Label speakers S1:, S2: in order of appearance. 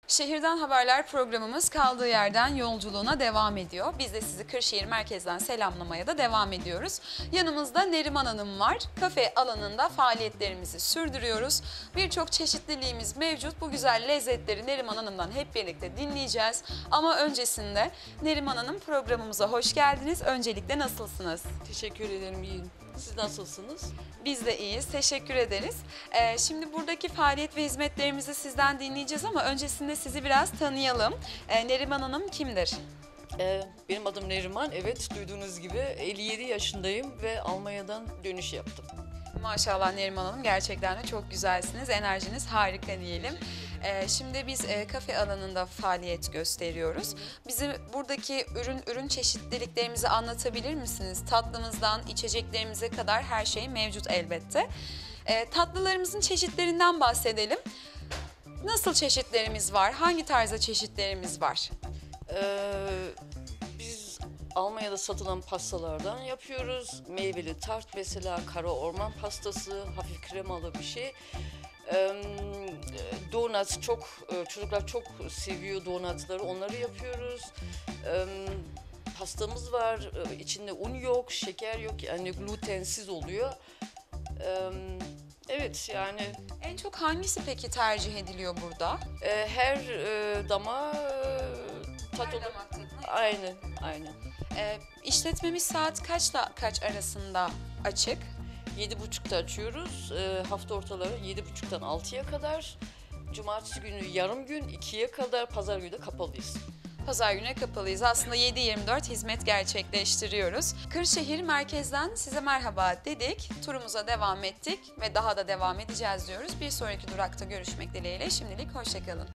S1: Şehirden Haberler programımız kaldığı yerden yolculuğuna devam ediyor. Biz de sizi Kırşehir merkezden selamlamaya da devam ediyoruz. Yanımızda Neriman Hanım var. Kafe alanında faaliyetlerimizi sürdürüyoruz. Birçok çeşitliliğimiz mevcut. Bu güzel lezzetleri Neriman Hanım'dan hep birlikte dinleyeceğiz. Ama öncesinde Neriman Hanım programımıza hoş geldiniz. Öncelikle nasılsınız?
S2: Teşekkür ederim, iyiyim. Siz nasılsınız?
S1: Biz de iyiyiz, teşekkür ederiz. Şimdi buradaki faaliyet ve hizmetlerimizi sizden dinleyeceğiz ama öncesinde sizi biraz tanıyalım. Neriman Hanım kimdir?
S2: Benim adım Neriman. Evet, duyduğunuz gibi 57 yaşındayım ve Almanya'dan dönüş yaptım.
S1: Maşallah Neriman Hanım, gerçekten de çok güzelsiniz, enerjiniz harika diyelim. Şimdi biz kafe alanında faaliyet gösteriyoruz. Bize buradaki ürün çeşitliliklerimizi anlatabilir misiniz? Tatlımızdan içeceklerimize kadar her şey mevcut elbette. Tatlılarımızın çeşitlerinden bahsedelim. Nasıl çeşitlerimiz var? Hangi tarzda çeşitlerimiz var?
S2: Biz Almanya'da satılan pastalardan yapıyoruz. Meyveli tart mesela, kara orman pastası, hafif kremalı bir şey. Donut çocuklar çok seviyor donutları, onları yapıyoruz. Pastamız var, içinde un yok, şeker yok, yani glutensiz oluyor. Evet, yani
S1: En çok hangisi peki tercih ediliyor burada?
S2: her dama tat
S1: Her
S2: olur.
S1: damak tadına.
S2: Aynen, aynen.
S1: İşletmemiz saat kaçla kaç arasında açık?
S2: 7.30'da açıyoruz. Hafta ortaları 7.30'dan 6'ya kadar. Cumartesi günü yarım gün 2'ye kadar, pazar günü de kapalıyız.
S1: Pazar günü kapalıyız. Aslında 7/24 hizmet gerçekleştiriyoruz. Kırşehir merkezden size merhaba dedik. Turumuza devam ettik ve daha da devam edeceğiz diyoruz. Bir sonraki durakta görüşmek dileğiyle. Şimdilik hoşça kalın.